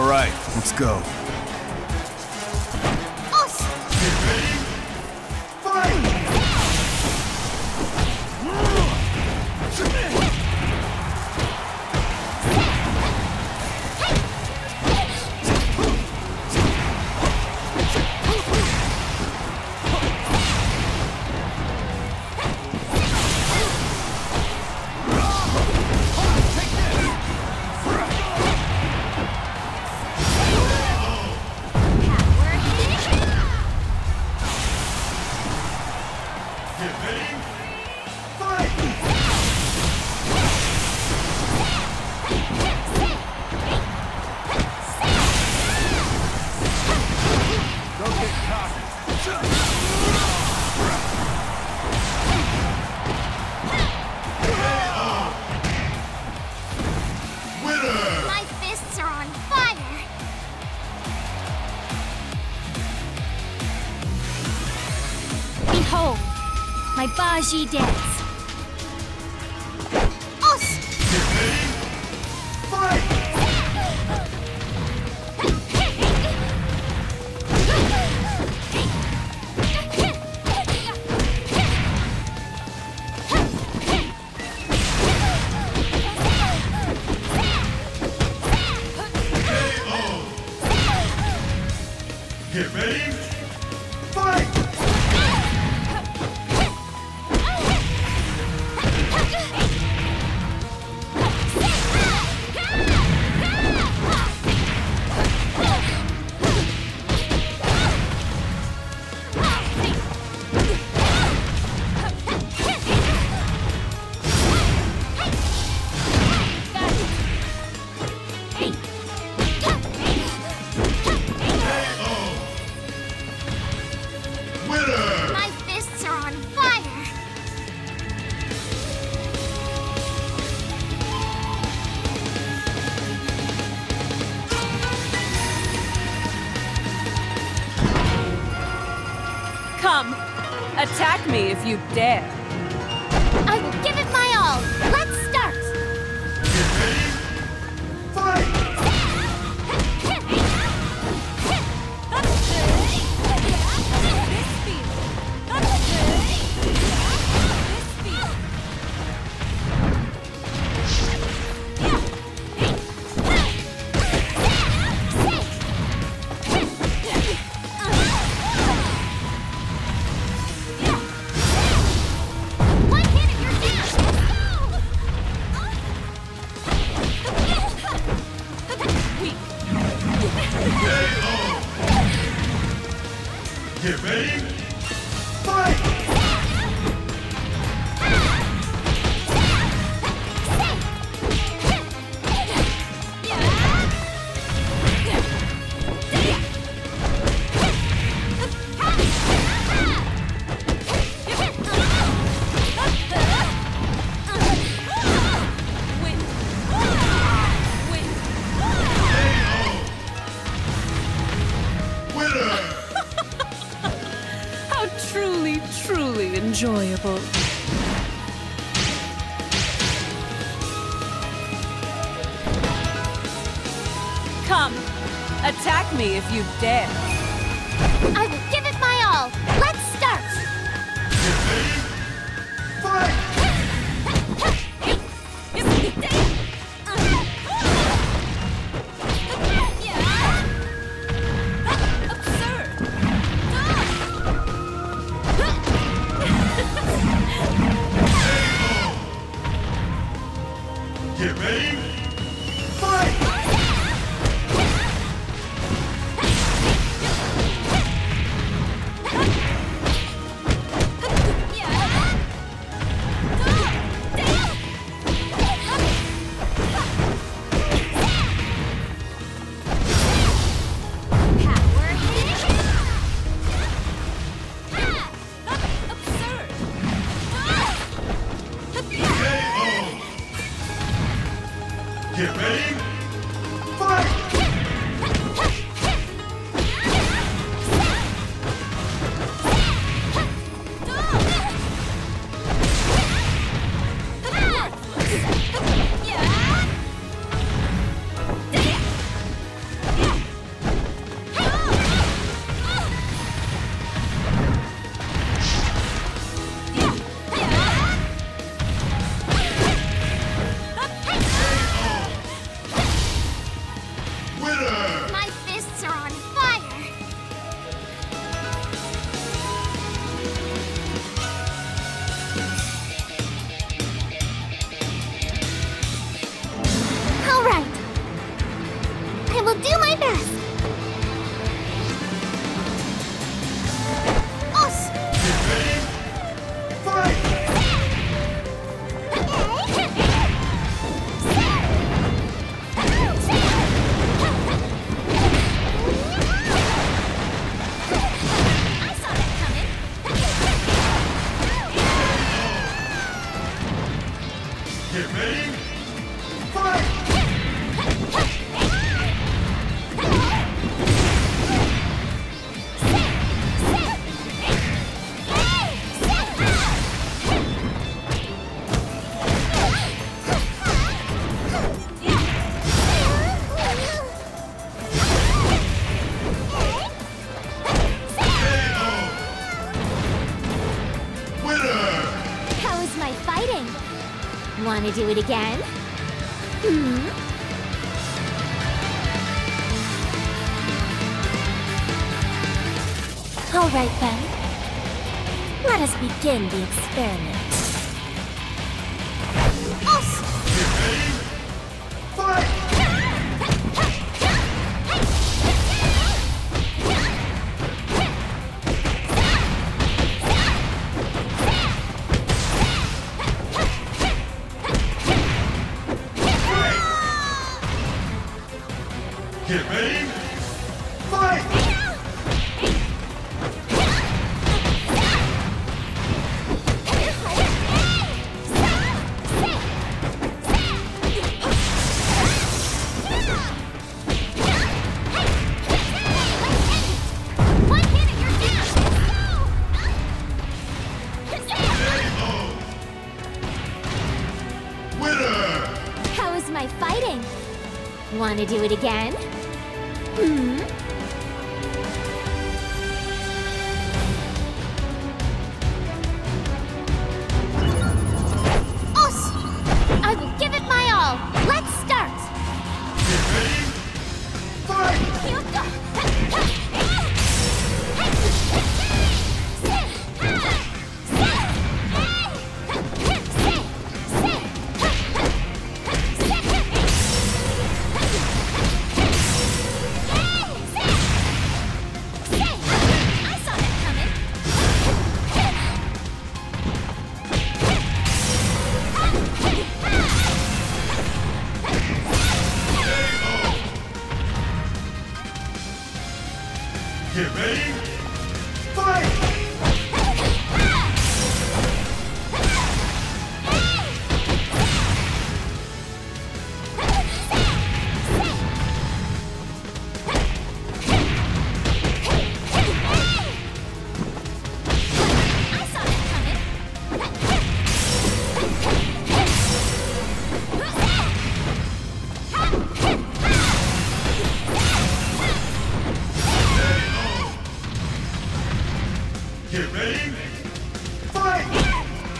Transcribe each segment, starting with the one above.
right, let's go. Behold, my Baji dance. Us! Get ready! Fight! Get ready! Fight! My fists are on fire! Come, attack me if you dare. I will give it my all! Let's start! Get ready! Fight! One hit and you're down! Weak. Get ready! Fight! Win. Win. Winner! How truly, truly enjoyable. Come, attack me if you dare. I will give it my all! Let's start! Get ready! Fight! Absurd. Get ready! Fight! Power hit! Absurd. Get ready! Fight! Get ready. Fight! Want to do it again? All right then. Let us begin the experiment. Get ready. Fight! Get ready. Fight! One hit and you're down! Winner! How is my fighting? Want to do it again? I will give it my all. Let's start. Get ready. Fight! I saw that coming. Get ready. Fight! I saw that coming. Get ready. Fight!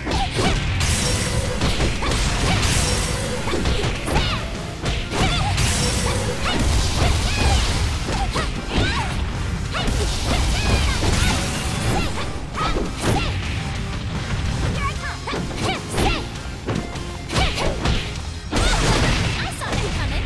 I saw that coming.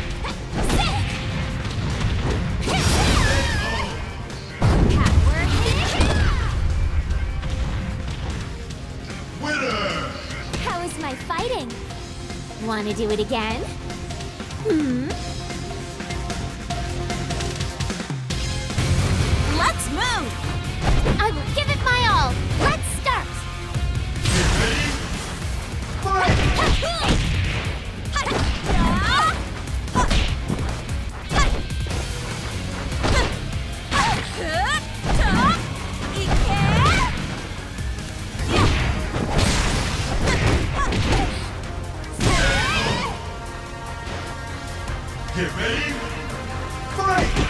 Winner! How is my fighting? Want to do it again? Let's move! I will give it my all. Let's start. Get ready. Fight! Get ready. Fight!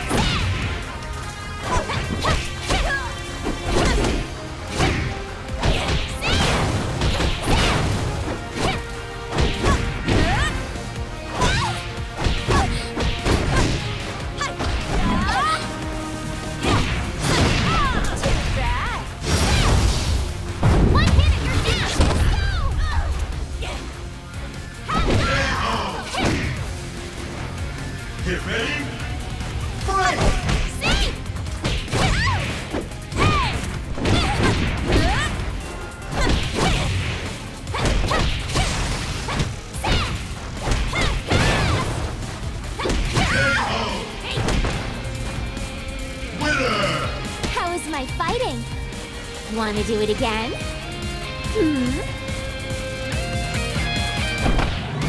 One hit and you're down. Get ready. Fight! See? Winner! How is my fighting? Want to do it again?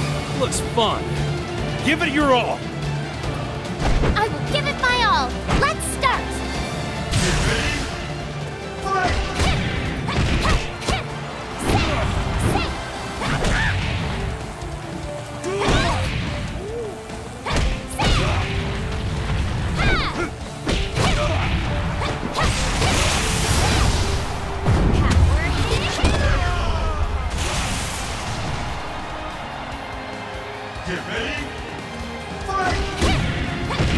looks fun. Give it your all. I will give it my all. Let's start. Get ready. Fight! Get ready. Fight!